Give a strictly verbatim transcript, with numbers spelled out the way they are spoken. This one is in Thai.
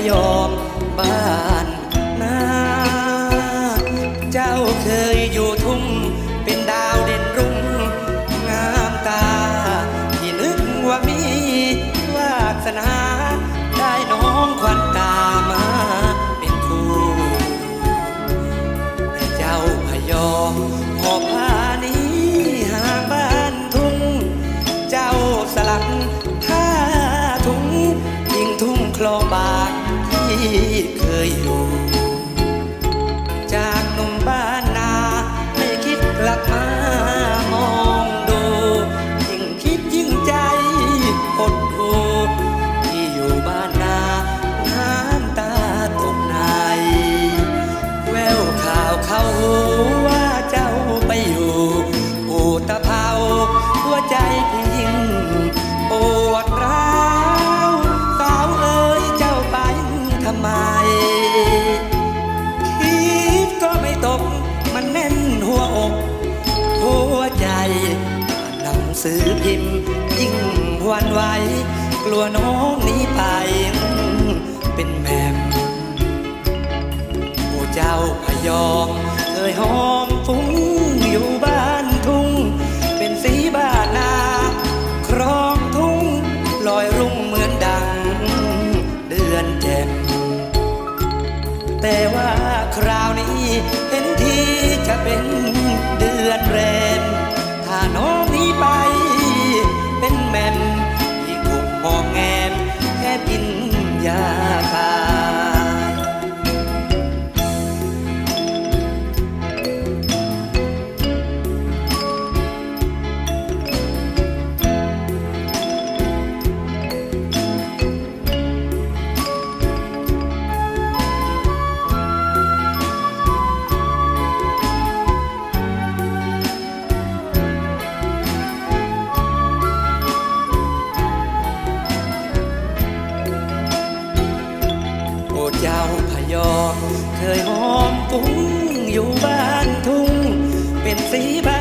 ยอมบ้านนาเจ้าเคยอยู่ทุ่งเป็นดาวเด่นรุ่งงามตาที่นึกว่ามีวาสนาได้น้องควันตามาเป็นคู่แต่เจ้าพยอมหอบผ้านี้ห่างบ้านทุ่งเจ้าสลักผ้าถุงยิงทุ่งคลองบางที่เคยอยู่จากหนุ่มบ้านนาไม่คิดกลับมามองดูยิ่งคิดยิ่งใจหดหู่ที่อยู่บ้านนาน้ำตาตกในแววข่าวเข้าหูว่าเจ้าไปอยู่อุตภาวหัวใจพี่ยิ่งปวดร้าวสาวเอ๋ยเจ้าไปทำไมคิดก็ไม่ตกมันแน่นหัวอกหัวใจหนังสือพิมพ์ยิ่งหวั่นไหวกลัวน้องหนีไปเป็นแม่โอ้เจ้าพยอมเคยหอมฟุ้งอยู่บ้านทุ่งเป็นสีบ้านนาครองทุ่งลอยรุ่งเหมือนดังเดือนแจ่มแต่ว่าคราวนี้เห็นทีจะเป็นเดือนแรมถ้าน้องนี้ไปเป็นแม่มที่คงมองแงมแค่กินยาคาเจ้าพยอมเคยหอมฟุ้งอยู่บ้านทุ่งเป็นสีบ้า